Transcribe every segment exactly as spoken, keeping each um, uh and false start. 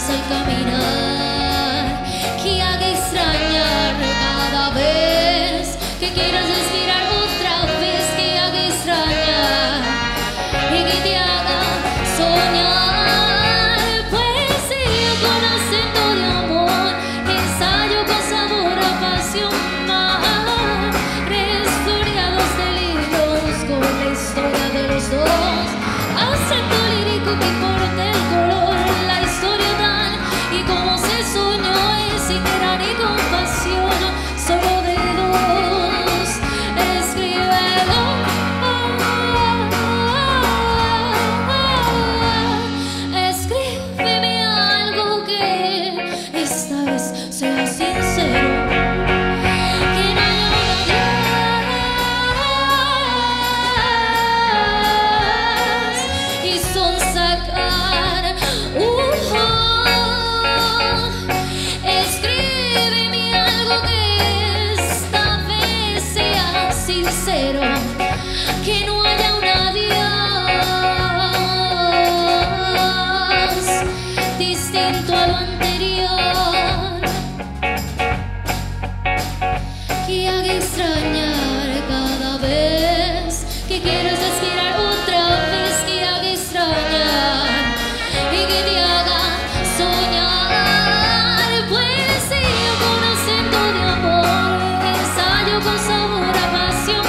pasa al caminar, que haga extrañar cada vez que quieras respirar otra vez, que haga extrañar y que te haga soñar. Poesía con acento de amor, ensayo con sabor a pasión, resfriados de libros con la historia de los dos, acento lírico que importa el color, la historia tal y como se soñó, y sin guerra ni compasión, solo de dos, escríbelo. Escríbeme algo que esta vez sea sincero, que no haya odias y son sacar un escríbeme algo que esta vez sea sincero, que no haya un adiós distinto a lo anterior, que haga extrañar cada vez que quieres respirar otra vez, que haga extrañar y que te haga soñar. Poesía con acento de amor, ensayo con sabor a pasión,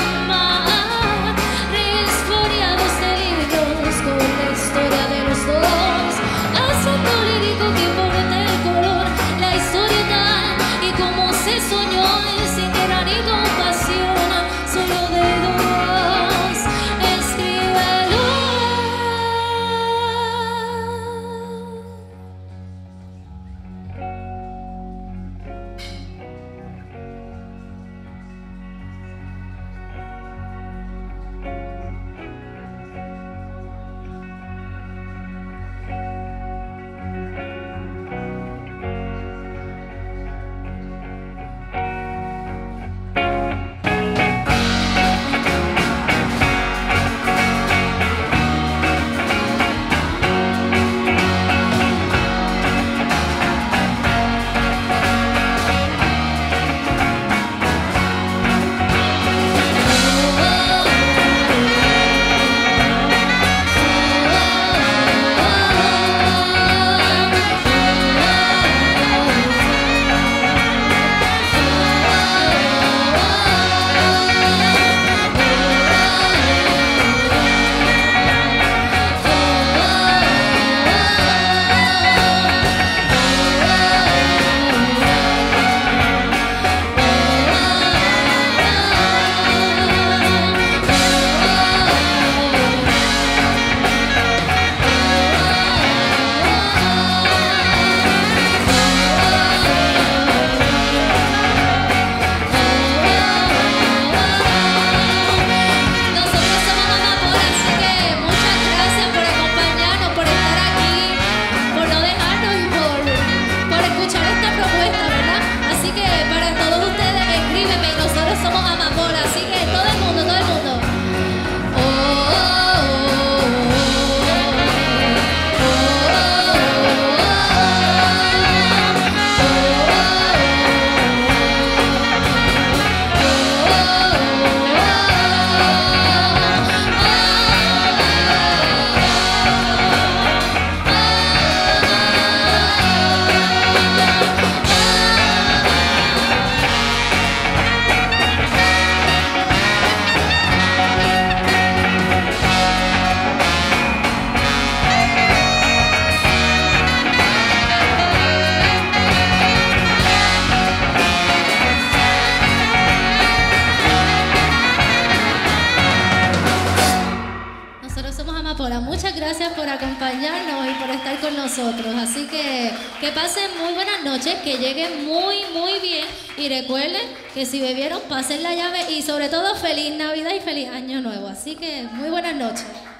resfriados de libros con la historia de los dos, acento lírico que importa el color, la historia tal y como se soñó, sin guerra ni compasión, solo de dos, escríbelo. Muchas gracias por acompañarnos y por estar con nosotros. Así que que pasen muy buenas noches, que lleguen muy, muy bien. Y recuerden que si bebieron, pasen la llave y sobre todo feliz Navidad y feliz Año Nuevo. Así que muy buenas noches.